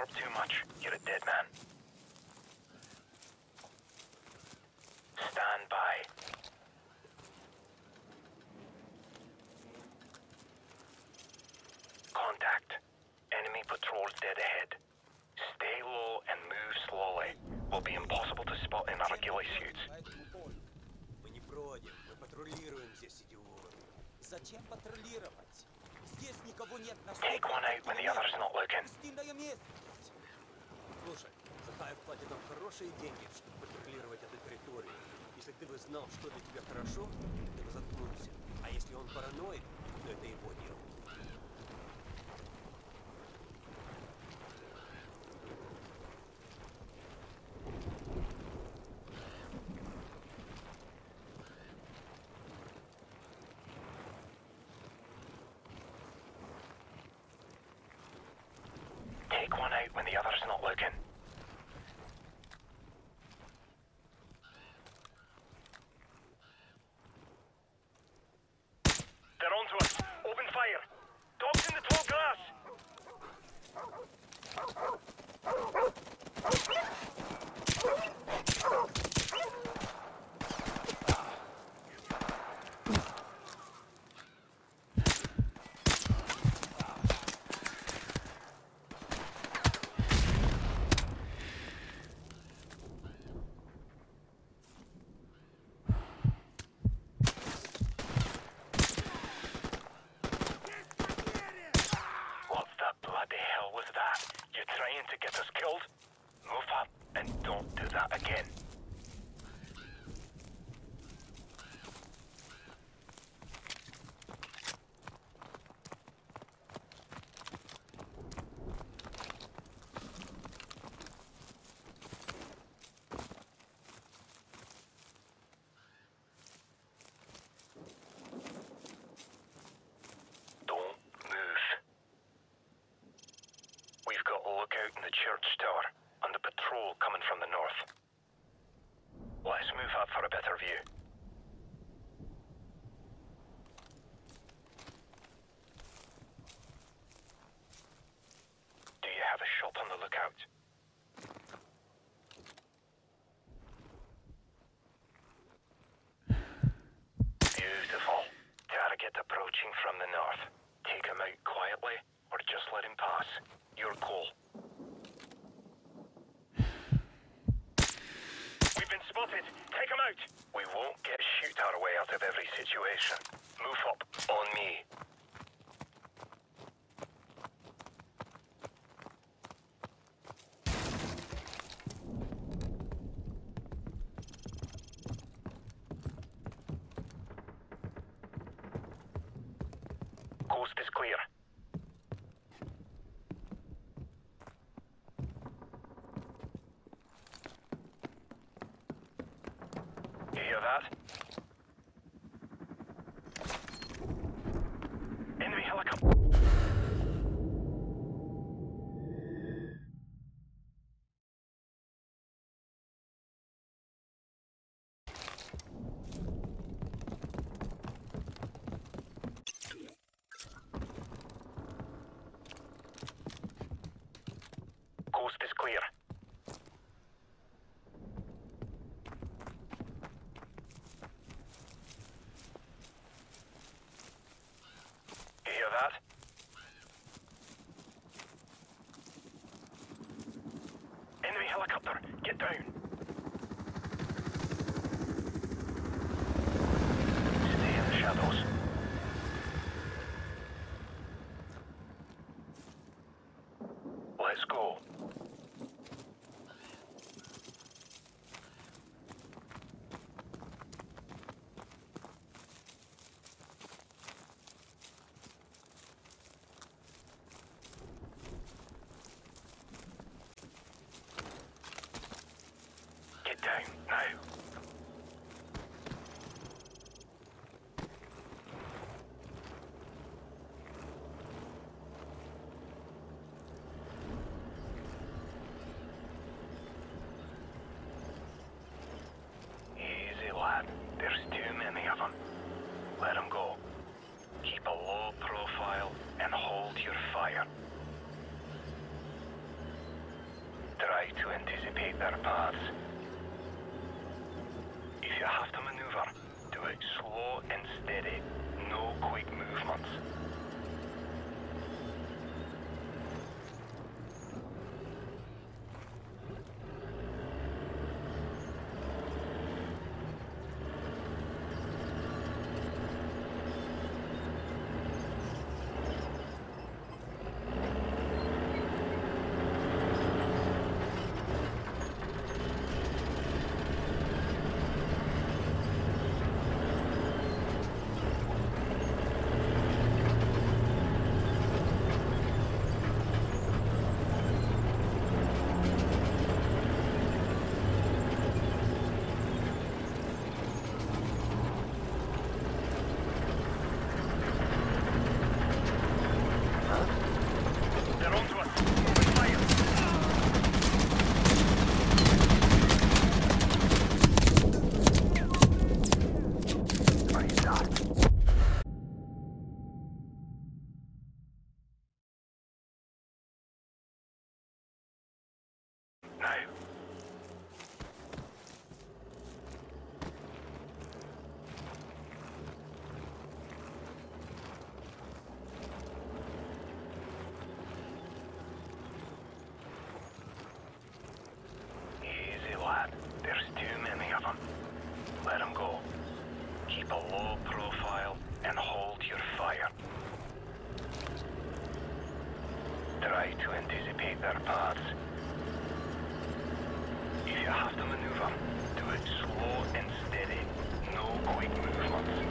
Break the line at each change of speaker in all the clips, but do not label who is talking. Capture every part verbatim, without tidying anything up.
too much. You're a dead man. Stand by. Contact. Enemy patrols dead ahead. Stay low and move slowly. Will be impossible to spot in our ghillie suits.
Мы не бродим, мы патрулируем здесь, идиот. Зачем патрулировать? Здесь никого нет на
Take one out when the other's not looking.
Пустынная местность. Слушай, Захаев платит нам хорошие деньги, чтобы патрулировать эту территорию. Если ты бы знал, что для тебя хорошо, ты бы заткнулся. А если он параноик, то это его дело.
Take one out when the other's not looking. They're onto us. Open fire. Dogs in the tall grass. To get us killed? Move up and don't do that again. Lookout in the church tower, and the patrol coming from the north. Let's move up for a better view. Do you have a shot on the lookout? Beautiful. Target approaching from the north. Take him out quietly, or just let him pass. Your call. We've been spotted. Take him out. We won't get shoot our way out of every situation. Move up. On me. Coast is clear. You hear that? Enemy helicopter. Coast is clear. You hear that? Enemy helicopter, get down. Stay in the shadows. Let's go. slow and steady. No quick movements. Try to anticipate their paths. If you have to maneuver, do it slow and steady. No quick movements.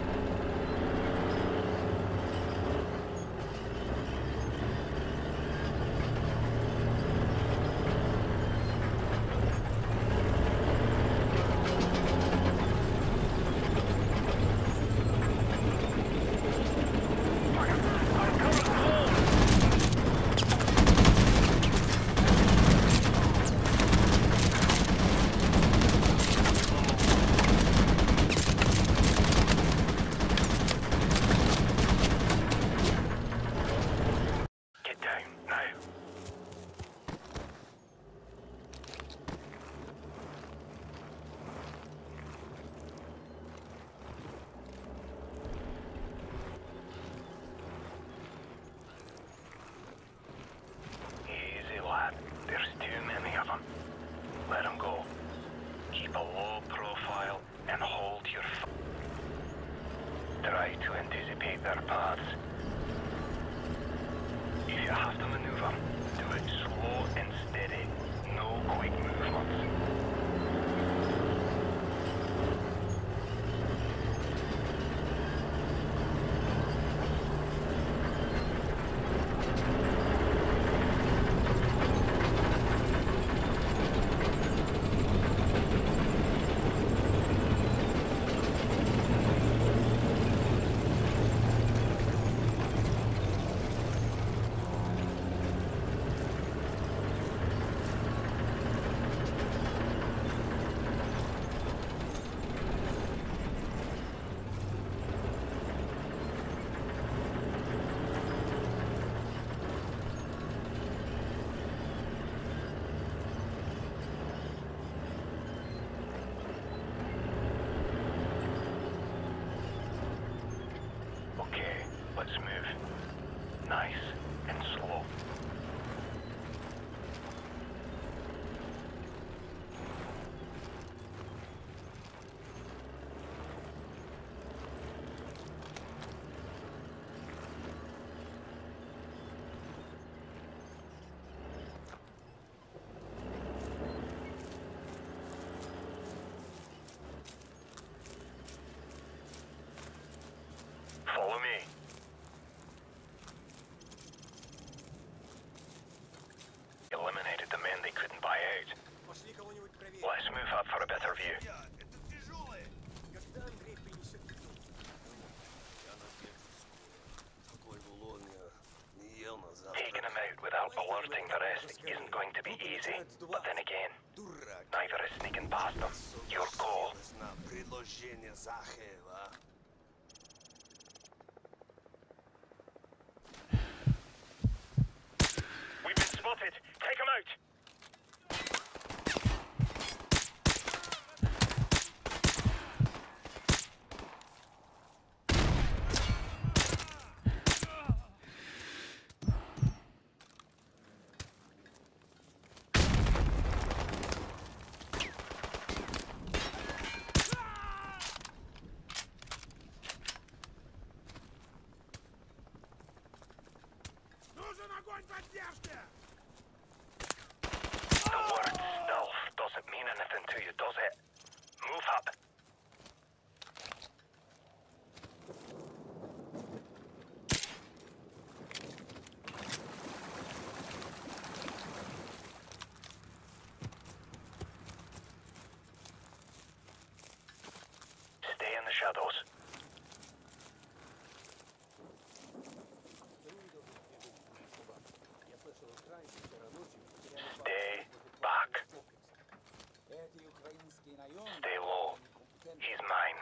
Let them go. Keep a low profile and hold your f Try to anticipate their paths. If you have to maneuver, do it slow and steady. No quick movements. Let's move. Nice and slow. Follow me. Eliminated the men they couldn't buy out. Let's move up for a better view. Taking him out without alerting the rest isn't going to be easy, but then again, neither is sneaking past them. Your call. We've been spotted. Take him out. shadows. Stay back. Stay low. He's mine.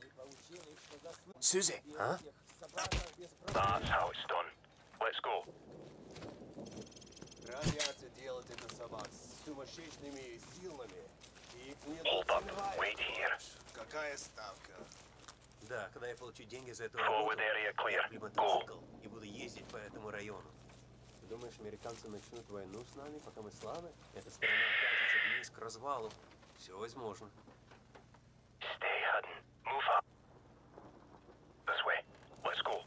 Susie, huh?
That's how it's done. Let's go.
Радиация делает это собак с сумасшедшими силами. И их не
Hold up. Wait here.
Какая ставка?
Да, когда я получу деньги за эту
Forward
работу,
area clear.
я куплю мотоцикл и буду ездить по этому району. Ты думаешь, американцы начнут войну с нами, пока мы слабы? Эта страна катится вниз к развалу. Все возможно.
Stay hidden. Move up. This way. Let's go.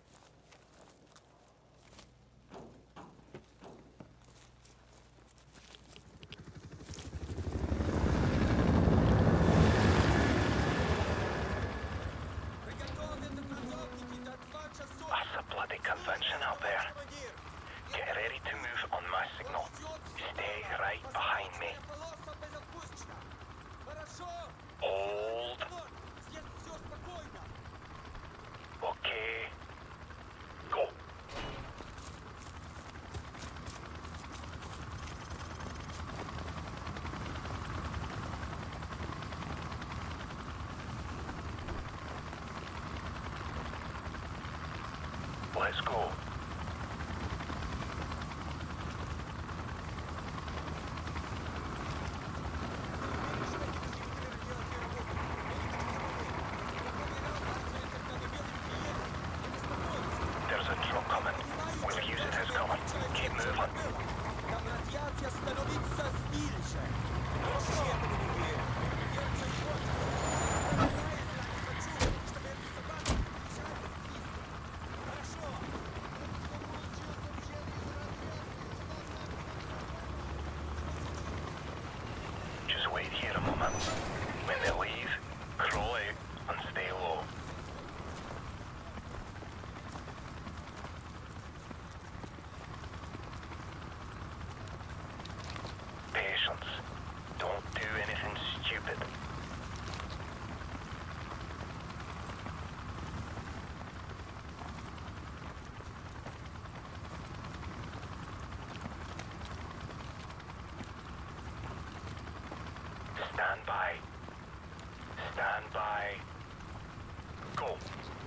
That's a bloody convention out there. Get ready to move on my signal. Stay right behind me. Hold. Okay. Go. Let's go. There's a truck coming. We'll use it as cover. Keep moving. Just wait here a moment. When they leave, crawl out and stay low. Patience. Don't do anything stupid. Stand by. Stand by. Go.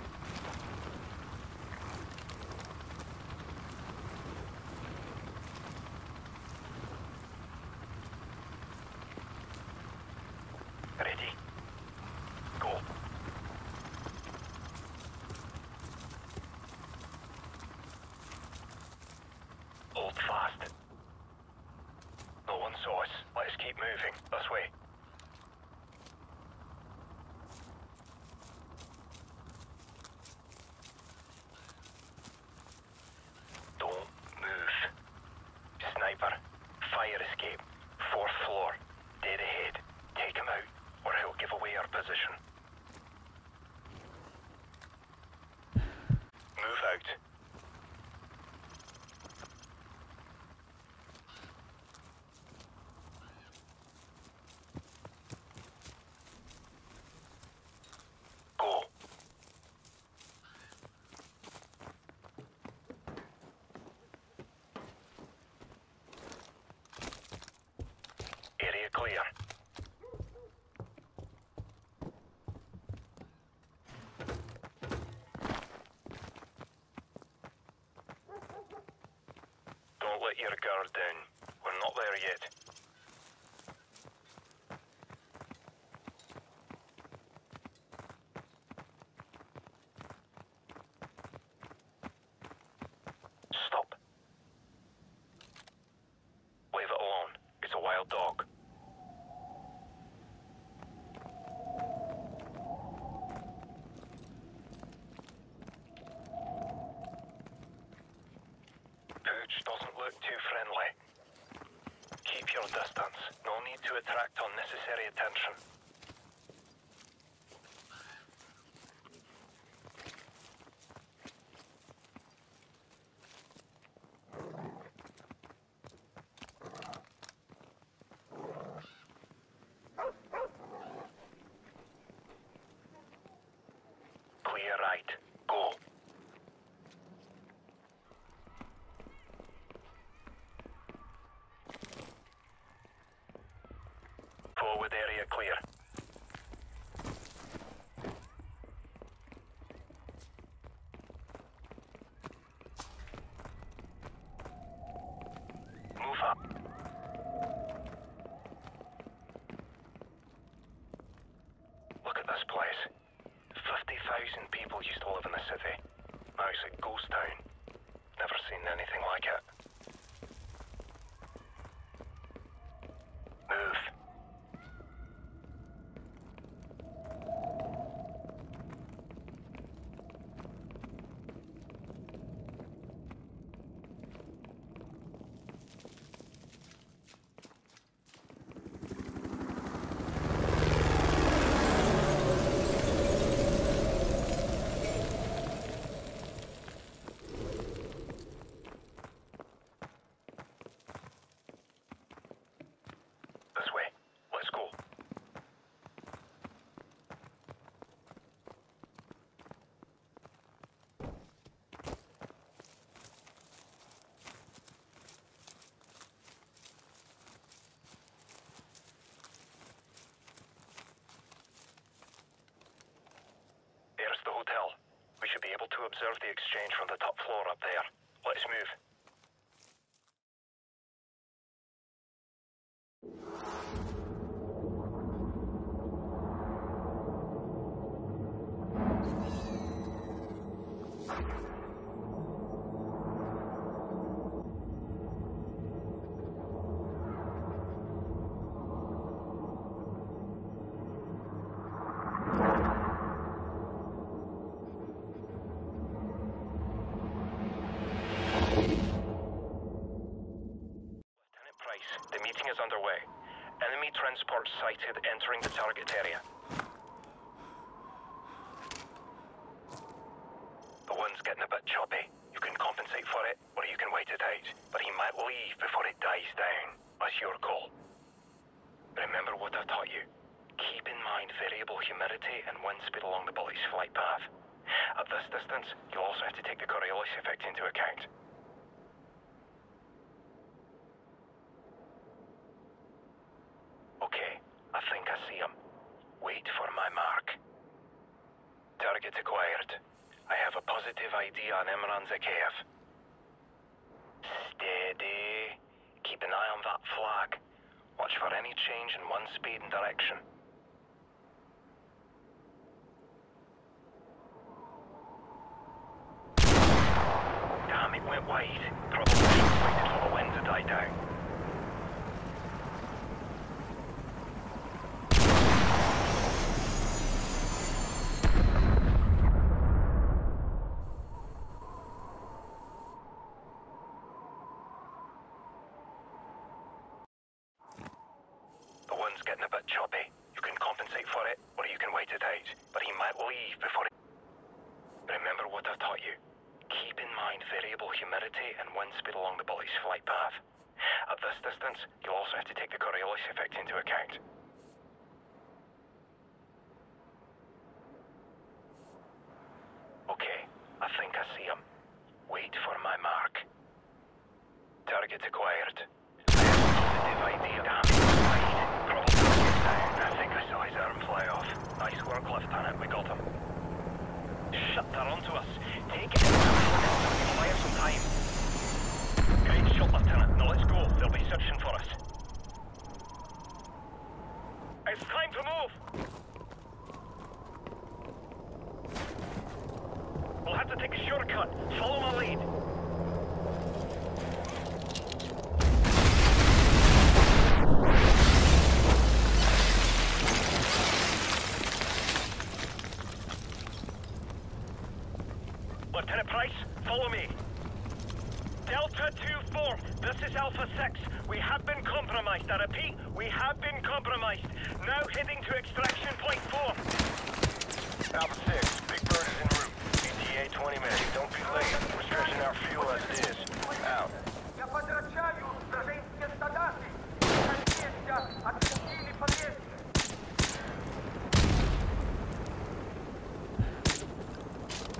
Ready? Go. Hold fast. No one saw us. Let's keep moving. This way. Don't move. Sniper. Fire escape. Fourth floor. Dead ahead. Take him out, or he'll give away our position. Move out. Go. Area clear. Don't let your guard down. We're not there yet. Stop. Leave it alone. It's a wild dog. Pooch doesn't look too friendly. Keep your Right, go. Forward area clear. Move up. Look at this place. fifty thousand people used to live in the city. Now it's a ghost town. Never seen anything like it. Move. This way. Let's go. There's the hotel. We should be able to observe the exchange from the top floor up there. Let's move. The meeting is underway. Enemy transport sighted entering the target area. The one's getting a bit choppy. You can compensate for it, or you can wait it out. But he might leave before it dies down. That's your call. Remember what I've taught you. Keep in mind variable humidity and wind speed along the bullet's flight path. At this distance, you'll also have to take the Coriolis effect into account. Okay, I think I see him. Wait for my mark. Target acquired. I have a positive I D on Imran Zakhaev. Steady. Keep an eye on that flag. Watch for any change in wind speed and direction. Damn, it went wide. Probably waited for the wind to die down. Getting a bit choppy. You can compensate for it, or you can wait it out. But he might leave before it... Remember what I've taught you. Keep in mind variable humidity and wind speed along the bullet's flight path. At this distance, you'll also have to take the Coriolis effect into account. Okay, I think I see him. Wait for my mark. Target acquired. I have a positive I D. Damn, wide. I think I saw his arm fly off. Nice work, Lieutenant. We got him. Shut that onto us. Take it in and fire some time. Great shot, Lieutenant. Now let's go. They'll be searching for us. It's time to move! We'll have to take a shortcut. Follow my lead. Lieutenant Price, follow me. Delta two four, this is Alpha six. We have been compromised. I repeat, we have been compromised. Now heading to extraction point four. Alpha six, Big Bird is en route. E T A twenty minutes. Don't be late. We're stretching our fuel as it is. Out.
Я возвращаю женские стадаты. Соседя, отключили подъезд.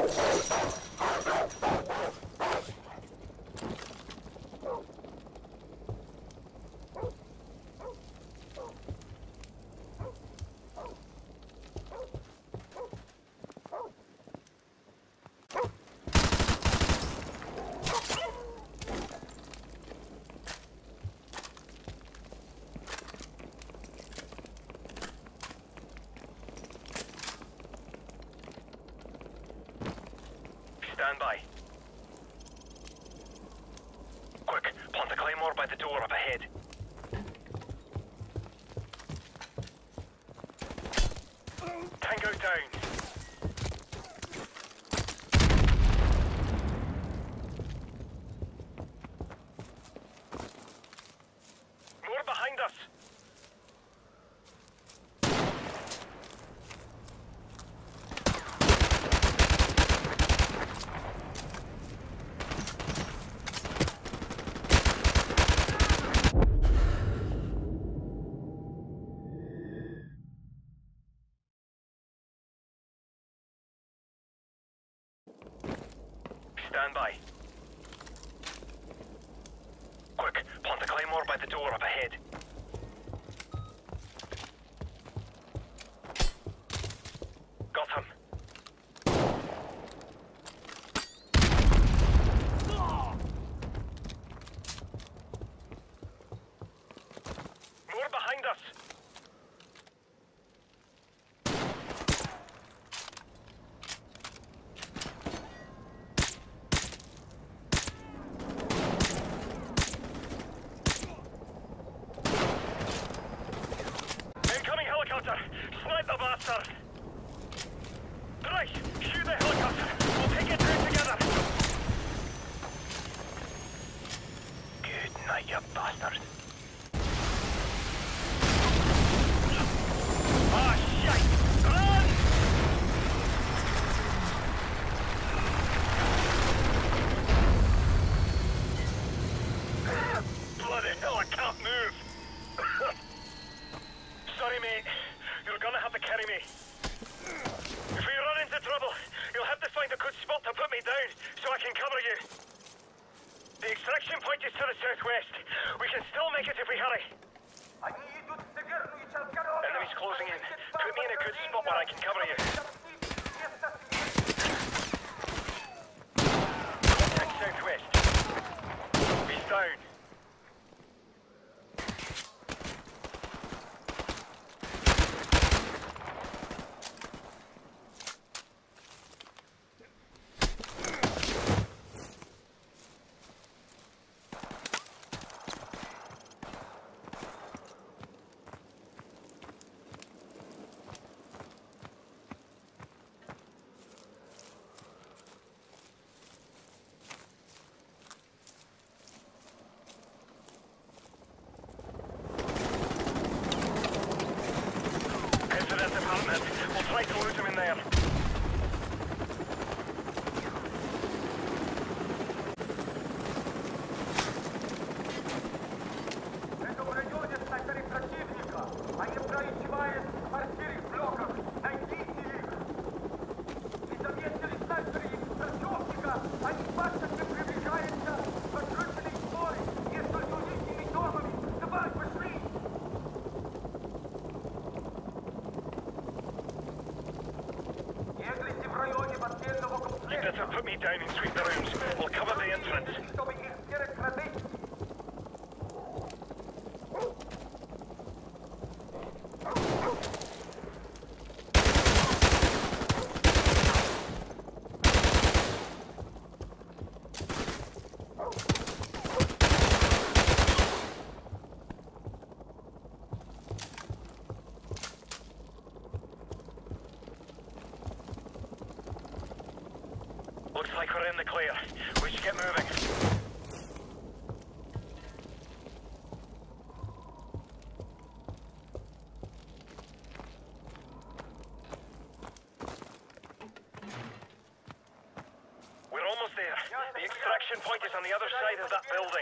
Stand by. Quick, plant a claymore by the door up ahead. Tango down. More behind us. Stand by. Quick, plant a claymore by the door up ahead. Got him. More behind us. Snipe the bastard! Right, shoot the helicopter! We'll take it down together! Good night, you bastard! Ah, shite! Run! Bloody hell, I can't move! Sorry, mate. You're gonna have to carry me. If we run into trouble, you'll have to find a good spot to put me down, so I can cover you. The extraction point is to the southwest. We can still make it if we hurry. Enemies closing in. Put me in a good spot where I can cover you. Contact southwest. He's down. We'll try to loot him in there.
Это в районе снайперы противника. Они проезжают в квартире блоков. Найдите их. И заметили снайперы их противника. Они паспортно приближаются к открытной истории. Несколько уличными домами. Давай, пошли!
You better put me down and sweep the rooms. We'll cover the entrance. Looks like we're in the clear. We should get moving. We're almost there. The extraction point is on the other side of that building.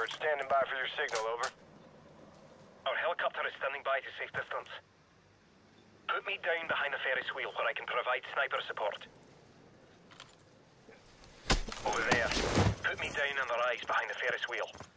Bird, standing by for your signal, over. Our helicopter is standing by to safe distance. Put me down behind the Ferris wheel where I can provide sniper support. Over there. Put me down on the rise behind the Ferris wheel.